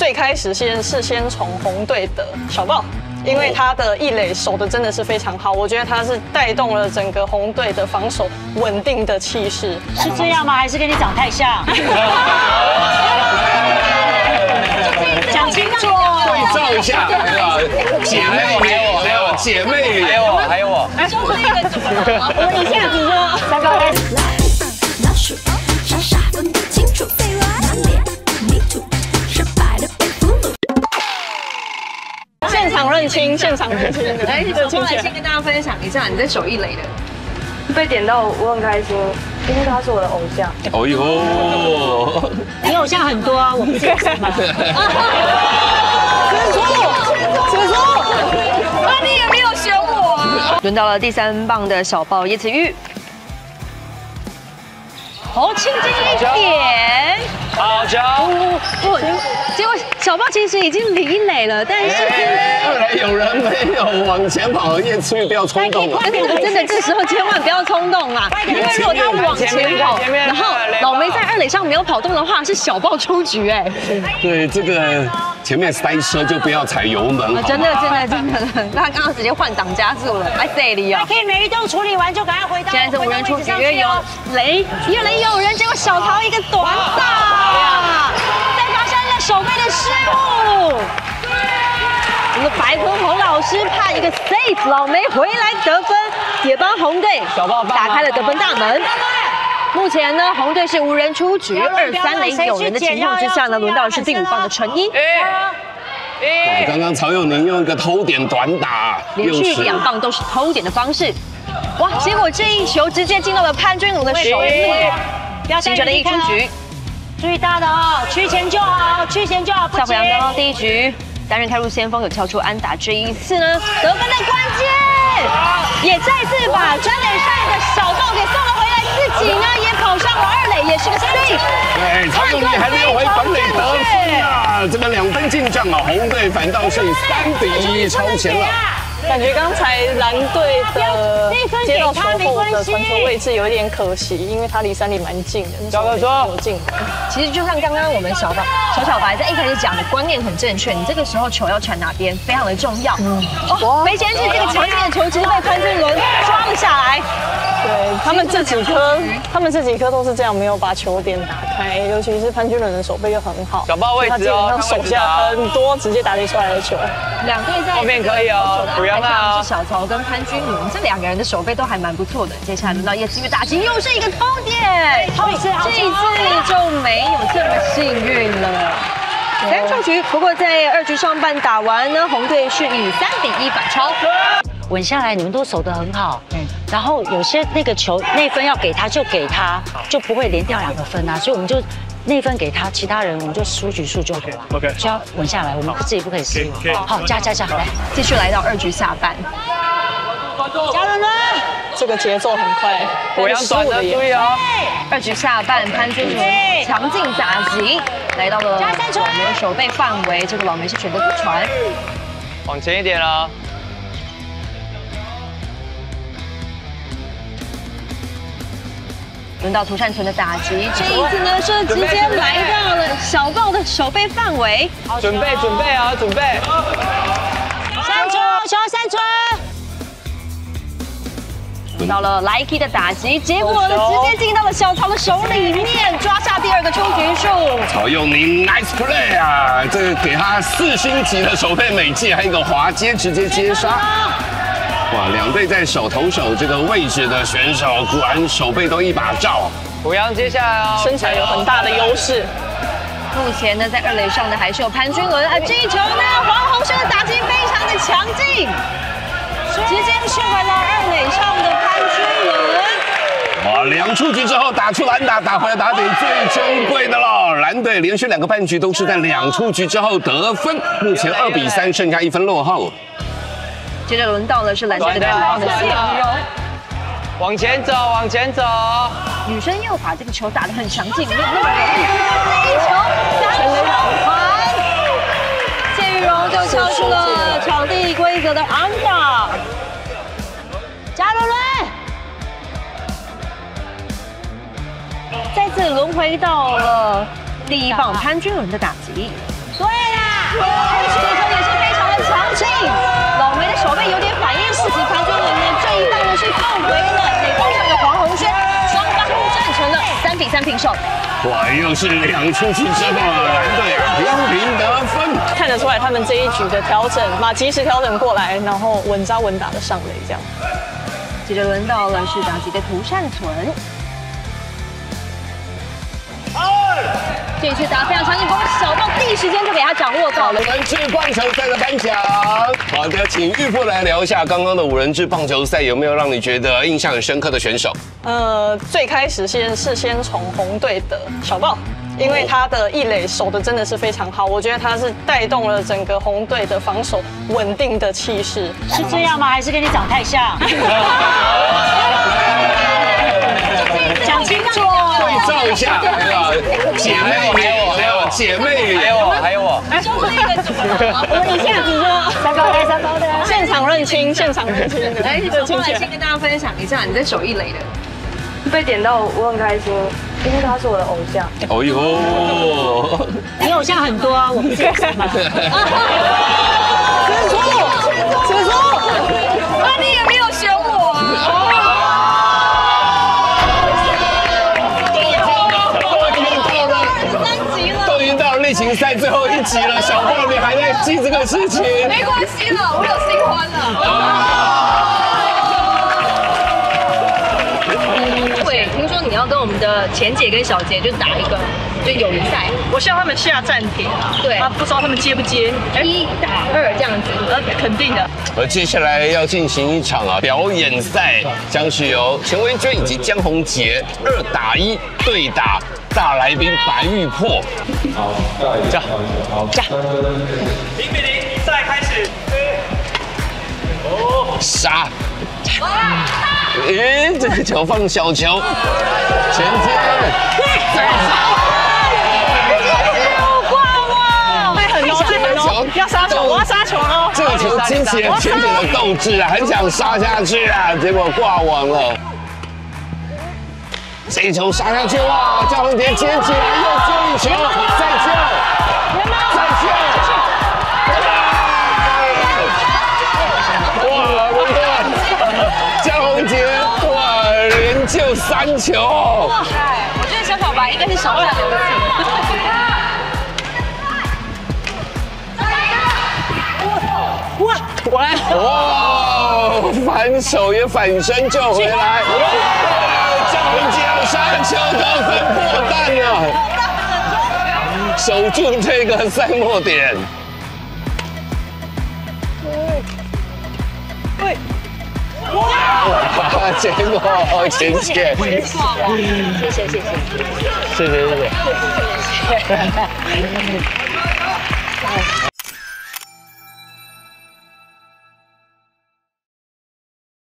最开始先从红队的小豹。 因为他的一垒守的真的是非常好，我觉得他是带动了整个红队的防守稳定的气势。 是这样吗？还是跟你长太像？讲清楚， 对照一下，姐妹还有姐妹，还有我。 就是一个组合。我一下子说3个 S。 老鼠傻傻分不清楚，满脸泥土，失败的被俘虏。 现场认清，现场认清。 来，小宝来先跟大家分享一下你在守一垒的。 被点到，我很开心，因为他是我的偶像。 哦呦， 你偶像很多啊，我不是吗？ 此处， 那你也没有选我。 轮到了第3棒的小豹叶子玉， 哦，轻轻一点。 好球！ 结果小豹其实已经离垒了，但是二垒有人没有往前跑，叶子玉不要冲动啊！ 真的这时候千万不要冲动啊，因为如果他往前跑，然后老梅在2垒上没有跑动的话，是小豹出局哎。 对，这个前面塞车就不要踩油门。 真的，那他刚刚直接换挡加速了，来这里哦。 可以每一动处理完就赶快回到。 现在是无人出局，因为有雷，越雷有人，结果小桃一个短打，再发生了手背的失误。我们白坤宏老师判一个 safe， 老梅回来得分，也帮红队打开了得分大门。目前呢，红队是无人出局，2-3-0有人的情况之下呢，轮到的是第5棒的陈一。 刚刚曹佑宁用一个偷点短打， 连续2棒都是偷点的方式。哇！结果这一球直接进到了潘君儒的手里，形成了一出局。 注意大的哦，趋前就好，趋前就好。 夏福阳刚刚第1局担任开路先锋，有敲出安打，这一次呢得分的关键，也再次把专垒上的小豹给送了回来，自己呢也跑上了2垒，也是个 safe。 对，曹佑宁还没有回本垒得分啊！这个2分进账啊，红队反倒是3-1超前了。 感觉刚才蓝队的接到球后的传球位置有一点可惜，因为他离3垒蛮近的。 小哥说有近。 其实就像刚刚我们小白在一开始讲的观念很正确，你这个时候球要传哪边非常的重要。哦，没前是这个强劲的球直接被潘俊伦抓了下来。 对他们这几颗都是这样，没有把球点打开，尤其是潘君伦的手背又很好， 小豹位置哦， 他手下很多直接打击出来的球。 2队在后面可以哦，不让啊！ 是小曹跟潘君伦这2个人的手背都还蛮不错的。接下来轮到叶子玉打击，又是一个偷点，这一次就没有这么幸运了。3出局，不过在2局上半打完呢，红队是以3-1反超。 稳下来，你们都守得很好。然后有些那个球内分要给他就给他，就不会连掉2个分啊。所以我们就内分给他，其他人我们就输局数就好了。OK， 就要稳下来，我们自己不可以失误。好，加，来， 继续来到2局下半。 加伦伦， 这个节奏很快， 我要短的注意哦。 2局下半，潘君伦强劲打击来到了老梅的手背范围，这个老梅是选择不传， 往前一点哦。 轮到涂善存的打击，这一次呢是直接来到了小豹的手背范围。 准备啊，准备。 3球，球3球。 轮到了 Likey 的打击，结果呢直接进到了小曹的手里面，抓下第2个出局数。 曹佑宁 nice play 啊，这个给他4星级的手背美技，还有一个滑接直接接杀。哇，2队在手投手这个位置的选手，果然手背都一把照。 濮阳接下来哦， 身材有很大的优势。 目前呢，在2垒上的还是有潘君伦，这一球呢，黄宏轩的打击非常的强劲，直接去回了2垒上的潘君伦。 哇，2出局之后打出蓝打，打回来打点最珍贵的了。蓝队连续2个半局都是在2出局之后得分，目前2-3，剩下1分落后。 接着轮到的是蓝队的6号的谢雨柔， 往前走， 女生又把这个球打得很强劲，没有那么容易。这一球3球传，谢雨柔就敲出了场地规则的安打。加伦伦，再次轮回到了第1棒潘君伦的打击。 对啦， 3平手。 哇，又是2出去之后，蓝队频频得分。 看得出来他们这一局的调整，及时调整过来，然后稳扎稳打的上垒这样。 接着轮到了是打击的涂善存。这一次打非常强劲，不过小到第一时间就给他掌握到了。 五人制棒球赛的颁奖，好的，请玉富来聊一下刚刚的5人制棒球赛，有没有让你觉得印象很深刻的选手？ 最开始先从红队的小豹。因为他的一垒守的真的是非常好，我觉得他是带动了整个红队的防守稳定的气势。 是这样吗？还是跟你长太像？讲清楚。 对照一下，姐妹里，还有姐妹里， 还有我。 我一下子就3包的，现场认清，现场认清。 来，小豹来先跟大家分享一下你在守一垒的。 被点到我很开心，因为他是我的偶像。 哦呦， 你偶像很多啊，我不是吗？ 吃醋，那你也没有选我啊。 都已经到了例行赛最后1集了，小豹你还在记这个事情？ 没关系了，我有新欢了。听说你要跟我们的钱姐跟小杰就打一个就友谊赛， 我希望他们下战帖啊， 对， 不知道他们接不接 1打2这样子， 肯定的。 而接下来要进行一场表演赛，将是由陈维娟以及江宏杰2打1对打大来宾白玉珀。 好，加0-0，赛开始。 杀！咦，这个球放小球，前接，再杀！ 太狠了，太狠了！要杀球，我要杀球喽！ 这个球激起了前姐的斗志啊，很想杀下去啊，结果挂网了。这一球杀下去，哇！江宏杰接起来，又救一球，再救！江宏杰，哇，连救3球！ 哇塞，我觉得小小白应该是手上留情。 哇，反手也反身救回来！江宏杰要杀球，得分破蛋了，守住这个赛末点。哇！结果钱姐， 谢谢。